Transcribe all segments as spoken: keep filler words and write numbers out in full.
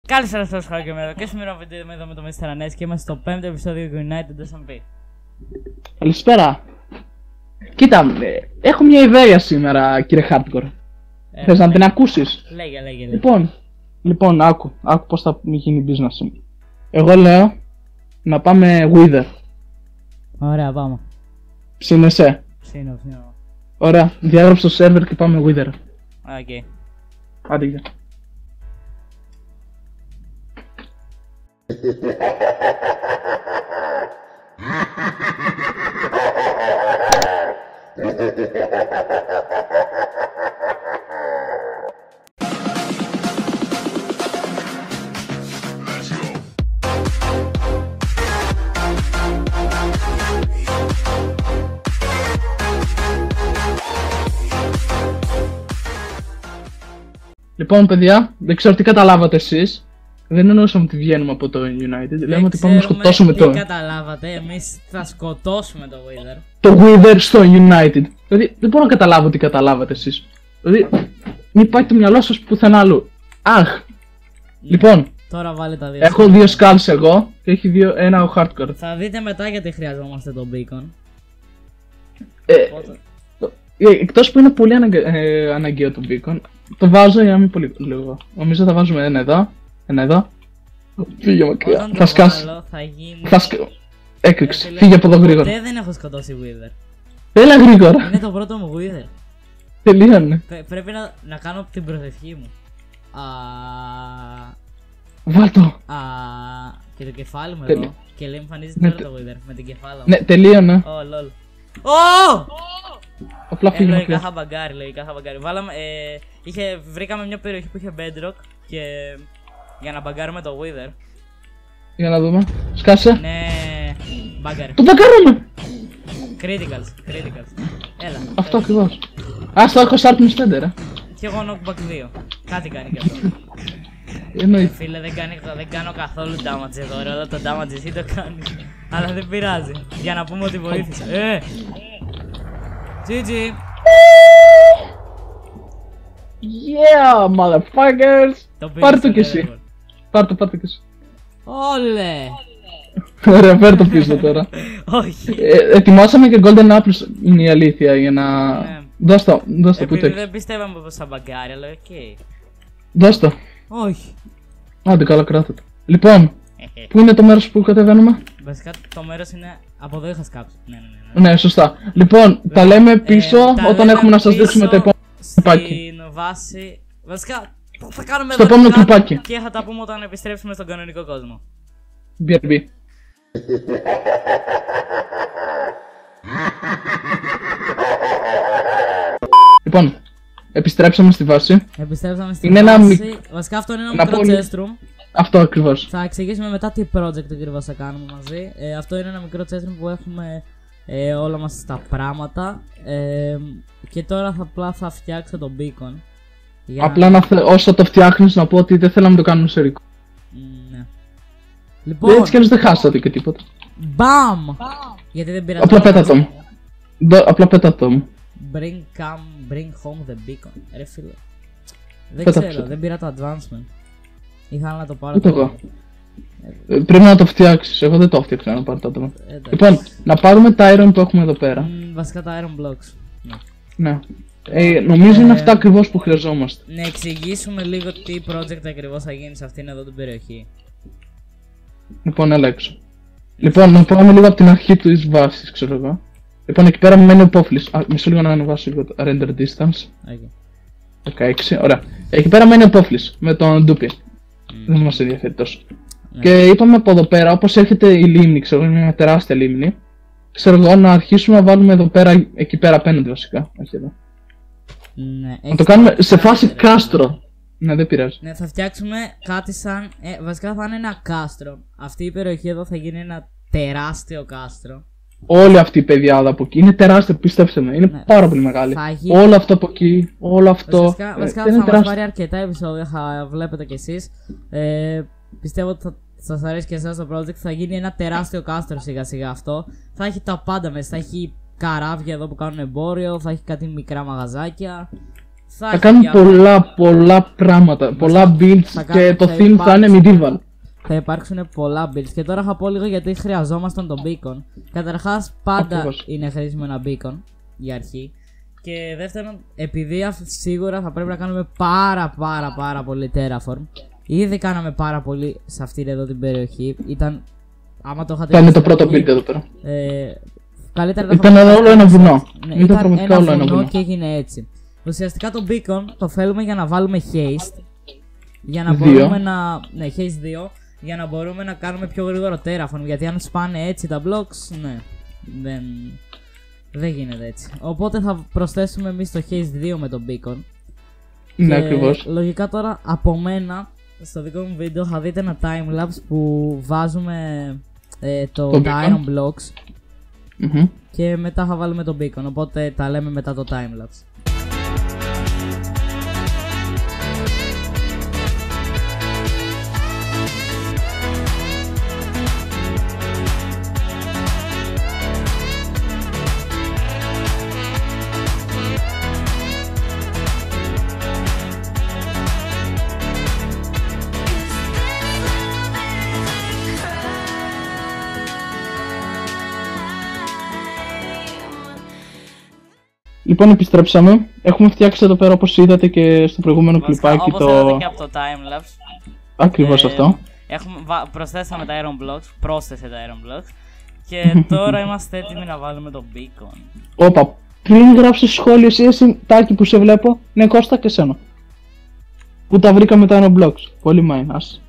Καλησπέρα σας, Χαρκεμέρο, και σήμερα με εδώ με το μίστερ Ανές και είμαστε στο πέμπτο επεισόδιο του United ες εμ πι. Καλησπέρα. Κοίτα, έχω μια ιδέα σήμερα, κύριε Hardcore. Ε, Θες να την ακούσεις? Λέγε, λέγε, λέγε. Λοιπόν, λοιπόν, άκου, άκου πώς θα γίνει η business σήμερα. Εγώ λέω να πάμε Wither. Ωραία, πάμε. Ψήνεσαι? Ψήνω, ψήνω. Ωραία, διάγραψε το server και πάμε Wither. Οκ. Okay. Άντε, γεια. Λοιπόν, παιδιά, δεν ξέρω τι καταλάβατε εσείς. Δεν εννοούσαμε ότι βγαίνουμε από το United. Λέμε ότι πάμε να σκοτώσουμε το. Δεν καταλάβατε, εμείς θα σκοτώσουμε το Wither. Το Wither στο United. Δηλαδή, δεν μπορώ να καταλάβω τι καταλάβατε εσείς. Δηλαδή, μην πάει το μυαλό σας πουθενά αλλού. Αχ! Yeah. Λοιπόν, τώρα βάλε τα δύο. έχω δύο skulls εγώ και έχει δύο, ένα ο Hardcore. Θα δείτε μετά γιατί χρειαζόμαστε τον beacon. Ε, ε, εκτός που είναι πολύ αναγκα... ε, αναγκαίο το beacon, το βάζω για να μην πολύ λίγο. Νομίζω θα βάζουμε ένα εδώ, ένα εδώ. Φύγε μακριά. Όταν θα σκάσει. θα γίνει... Θα σκ... Έκρηξε. Φύγε από εδώ γρήγορα. Ποτέ δεν έχω σκοτώσει Wither. Έλα γρήγορα. Είναι το πρώτο μου Wither. Τελείωνε. Πρέ, πρέπει να, να κάνω την προσευχή μου. Α... Βάλτο. Α... Και το κεφάλι μου εδώ. Και λέει εμφανίζεται ναι, τώρα το Wither με την κεφάλα μου. Ναι, τελείωνε. Ω, λολ. Ω! Απλά φύγε μακριά. Λογικά είχα μπαγκάρει, λογικά είχα μπαγκάρει. Βάλαμε, ε, είχε, βρήκαμε μια περιοχή που είχε bedrock και για να μπαγκάρουμε το Wither. Για να δούμε. Σκάσε. Ναι, μπαγκάρε. Το μπαγκάρουμε! Criticals, criticals. Έλα. Αυτό ακριβώς. Ας το έχω Sharpness πέντε ρε. Και εγώ knockback δύο. Κάτι κάνει κι αυτό. Εννοείται. Φίλε, δεν, κάνει, δεν κάνω καθόλου damage εδώ ρε, όλο το damage εσύ το κάνεις. Αλλά δεν πειράζει, για να πούμε ότι βοήθησα. Ε! τζι τζι! Yeah, motherfuckers! Πάρε το κι εσύ. Πάρε το, πάρε το κι εσύ. Όλε! Ωραία, φέρ' το πίσω τώρα. Όχι. Ετοιμάσαμε και golden apples, είναι η αλήθεια, για να... Δώσ' το, δώσ' το που το έχεις. Δεν πιστεύαμε πως θα μπαγκάρει, αλλά οκ. Δώσ' το. Όχι. Άντε, καλά, κράτα το. Λοιπόν, πού είναι το μέρος που κατεβαίνουμε? Βασικά το μέρος είναι... Από εδώ είχα σκάψει. Ναι, ναι, ναι. Ναι, σωστά. Λοιπόν, τα λέμε πίσω όταν έχουμε να σας δείξουμε το επόμενο τρυπάκι. Στην βάση... Βασικά, θα κάνουμε στο επόμενο τρυπάκι. Και θα τα πούμε όταν επιστρέψουμε στον κανονικό κόσμο. μπι αρ μπι. Λοιπόν, επιστρέψαμε στη βάση. Επιστρέψαμε στη είναι βάση. Ένα... Βασικά αυτό είναι ένα μικρό chest room. Αυτό ακριβώς. Θα εξηγήσουμε μετά τι project ακριβώς θα κάνουμε μαζί. Ε, αυτό είναι ένα μικρό chest room που έχουμε ε, όλα μας τα πράγματα. Ε, και τώρα θα, απλά θα φτιάξω τον beacon. Για... Απλά να θε... όσο το φτιάχνεις να πω ότι δεν θέλαμε να το κάνουμε σε ρίκο. Mm, ναι. Λοιπόν, έτσι κι αλλιώς δεν χάσατε και τίποτα. Μπαμ! Γιατί δεν πήρα. Απλά πέτα το. Απλά πέτα το. Bring come, bring home the beacon. Ρε φίλε. Δεν πέτα ξέρω, ψέτα. δεν πήρα το advancement. Είχα να το πάρω. Ούτε εγώ. Ε, πρέπει να το φτιάξεις, εγώ δεν το φτιάξα να πάρω το άτομα. Ε, λοιπόν, να πάρουμε τα iron που έχουμε εδώ πέρα. Mm, βασικά τα iron blocks. Ναι. ναι. Ε, νομίζω ε, είναι αυτά ακριβώς που χρειαζόμαστε. Να εξηγήσουμε λίγο τι project ακριβώς θα γίνει σε αυτήν εδώ την περιοχή. Λοιπόν, έλα έξω. Λοιπόν, να πάμε λίγο από την αρχή της βάσης, ξέρω εγώ. Λοιπόν, εκεί πέρα μένει ο Πόφλης. Α, μισό λίγο να ανεβάσω λίγο το render distance. Okay. δεκαέξι, ωραία. Εκεί πέρα μένει ο Πόφλης με τον Ντούπι. Mm. Δεν μας ενδιαφέρει τόσο. Mm. Και είπαμε από εδώ πέρα, όπως έρχεται η λίμνη, ξέρω εγώ, μια τεράστια λίμνη. Ξέρω εγώ, να αρχίσουμε να βάλουμε εδώ πέρα, εκεί πέρα απέναντι βασικά. Όχι εδώ. Ναι, να το κάνουμε σε φάση κάστρο. Ναι, δεν πειράζει. Ναι, θα φτιάξουμε κάτι σαν. Ε, βασικά θα είναι ένα κάστρο. Αυτή η περιοχή εδώ θα γίνει ένα τεράστιο κάστρο. Όλη αυτή η πεδιάδα από εκεί είναι τεράστια, πιστέψτε με. Είναι ναι, πάρα πολύ μεγάλη. Γίνει... Όλο αυτό από εκεί, όλο αυτό. Βασικά, ε, βασικά θα μας πάρει αρκετά επεισόδια, θα βλέπετε κι εσείς. Ε, πιστεύω ότι θα σας αρέσει και εσάς το project. Θα γίνει ένα τεράστιο κάστρο σιγά σιγά αυτό. Θα έχει τα πάντα μέσα. Θα έχει καράβια εδώ που κάνουν εμπόριο, θα έχει κάτι μικρά μαγαζάκια. Θα, θα κάνουν διάφορα. πολλά πολλά πράγματα, πολλά builds θα και κάνουν- το θα theme θα είναι υπάρξουν- medieval. Θα υπάρξουν πολλά builds και τώρα θα πω λίγο γιατί χρειαζόμασταν τον beacon. Καταρχάς πάντα Ακριβώς. είναι χρήσιμο ένα beacon για αρχή. Και δεύτερον, επειδή αυ- σίγουρα θα πρέπει να κάνουμε πάρα πάρα πάρα πολύ terraform. Ήδη κάναμε πάρα πολύ σε αυτή εδώ την περιοχή. Ήταν. Άμα το είχατε Θα είναι δει το στην πρώτο αρχή, build εδώ πέρα. Ε, καλύτερα να Ήταν είχαμε όλο ένα βουνό. Ναι, Ήταν ήταν πραγματικά ένα όλο ένα βουνό βουνό. και έγινε έτσι. Ουσιαστικά το beacon το θέλουμε για να βάλουμε haste. Για να Δύο. μπορούμε να. Ναι, haste δύο. Για να μπορούμε να κάνουμε πιο γρήγορο terraform. Γιατί αν σπάνε έτσι τα blocks, ναι. Δεν. Δεν γίνεται έτσι. Οπότε θα προσθέσουμε εμείς το haste δύο με το beacon. Ναι, Και ακριβώς. λογικά τώρα από μένα στο δικό μου βίντεο θα δείτε ένα timelapse που βάζουμε ε, το, Το τα beacon. iron blocks Μμμ. και μετά θα βάλουμε το beacon. Οπότε τα λέμε μετά το timelapse. Λοιπόν, επιστρέψαμε. Έχουμε φτιάξει εδώ πέρα, όπως είδατε και στο προηγούμενο Βασικά, κλιπάκι, όπως το. είδατε και από το timelapse, Ακριβώς ε, αυτό. έχουμε, βα- προσθέσαμε τα iron blocks, πρόσθεσε τα iron blocks και τώρα είμαστε έτοιμοι να βάλουμε το beacon. Όπα, πριν γράψεις σχόλιο εσύ, εσύ Τάκη που σε βλέπω, ναι Κώστα και σένα. Που τα βρήκαμε τα nano blocks. Πολύ mine, ας.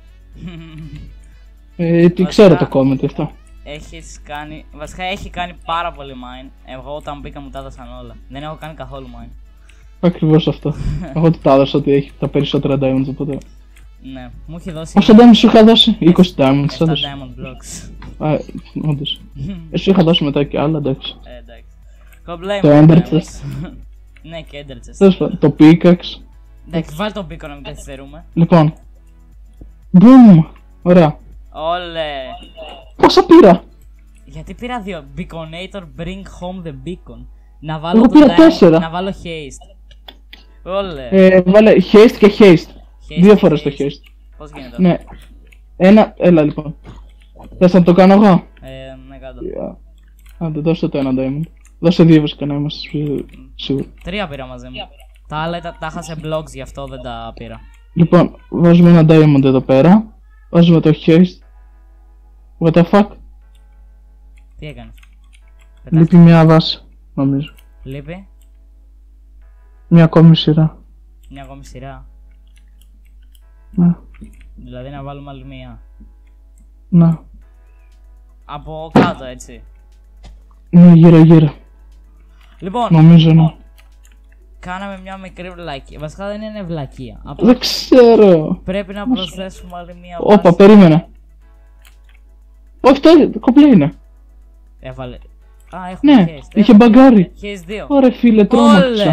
Ε, τι ξέρω το comment αυτό. Έχεις κάνει, βασικά έχει κάνει πάρα πολύ mine. Εγώ όταν μπήκα μου τα έδωσαν όλα. Δεν έχω κάνει καθόλου mine. Ακριβώς αυτό. Εγώ του τα έδωσα ότι έχει τα περισσότερα diamonds οπότε. Ναι, μου έχει δώσει Πόσα diamonds σου είχα δώσει? είκοσι diamonds επτά έδωσε. diamond blocks. Α, όντως. Εσύ είχα δώσει μετά και άλλα, εντάξει. Ε, εντάξει. Κομπλέ Το μου, Ender diamonds. Chest. Ναι, και Ender Chest. Τέλος πάντων, το pickaxe. Εντάξει, βάλει τον beacon να μην καθυστερούμε. Λοιπόν. Boom! Ωραία. Όλε. Πόσα πήρα? Γιατί πήρα δύο. Beaconator, bring home the beacon. Να βάλω Εγώ το πήρα diamond- τέσσερα. Να βάλω haste. Όλε. Ε, βάλε haste και haste. Haste Δύο και φορές το haste. haste. Πώς γίνεται αυτό? Ναι. Ένα, έλα λοιπόν. Θες να το κάνω εγώ? Ε, ναι, κάτω. Yeah. Άντε, δώσε το ένα diamond. Δώσε δύο βασικά να είμαστε σι- σίγουροι. Τρία πήρα μαζί μου. Τα άλλα τα, τα είχα σε blogs, γι' αυτό δεν τα πήρα. Λοιπόν, βάζουμε ένα diamond εδώ πέρα. Βάζουμε το haste. What the fuck? Τι έκανες? Λείπει μια βάση, νομίζω. Λείπει. Μια ακόμη σειρά. Μια ακόμη σειρά. Ναι. Δηλαδή να βάλουμε άλλη μία. Ναι. Από κάτω, έτσι. Ναι, γύρω γύρω. Λοιπόν, Νομίζω ναι. κάναμε μια μικρή βλακία. Βασικά δεν είναι βλακία. Απλά Δεν ξέρω. πρέπει να προσθέσουμε άλλη μία Όπα, βάση. περίμενε. Όχι, το κομπλέ είναι. Έβαλε. Α, έχουμε Ναι, haste. είχε μπαγκάρι. Haste δύο. Ωραία φίλε, τρόμαξα. Όλε!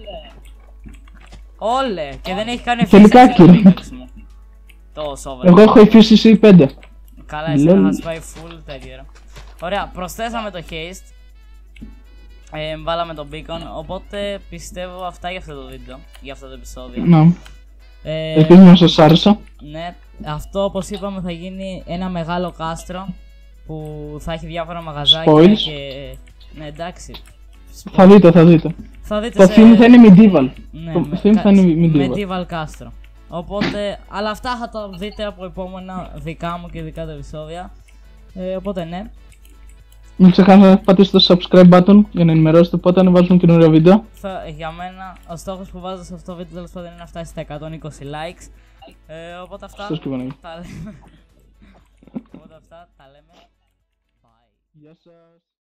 Όλε! Και δεν έχει κάνει Τελικά, efficiency κύριε. το παίξιμο. Το sovereign. Εγώ έχω efficiency πέντε. Καλά, εσύ Λέλ. να has πάει full τέτοιο. ρε. Ωραία, προσθέσαμε το haste. Ε, βάλαμε το beacon. Οπότε πιστεύω αυτά για αυτό το βίντεο. Για αυτό το επεισόδιο. Να. Ε, Ελπίζω να σας άρεσα. ναι, αυτό όπως είπαμε θα γίνει ένα μεγάλο κάστρο που θα έχει διάφορα μαγαζάκια Spoils. και. Ναι, εντάξει. Θα δείτε, θα δείτε. Θα δείτε Το σε... theme θα είναι medieval. Ναι, Το με- theme κα- θα είναι medieval. medieval κάστρο. Οπότε, αλλά αυτά θα τα δείτε από επόμενα δικά μου και δικά τα επεισόδια. Ε, οπότε ναι. Μην ξεχάσετε να πατήσετε το subscribe button για να ενημερώσετε πότε ανεβάζουμε καινούργια βίντεο. Θα, για μένα, ο στόχος που βάζω σε αυτό το βίντεο τέλος πάντων είναι να φτάσει στα εκατόν είκοσι likes. Ε, οπότε αυτά Στο σκυβανάκι. τα λέμε. Οπότε αυτά τα λέμε. Bye. Γεια σας.